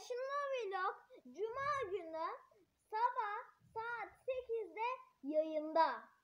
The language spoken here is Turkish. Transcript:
Taşınma Vlog Cuma günü sabah saat 8'de yayında.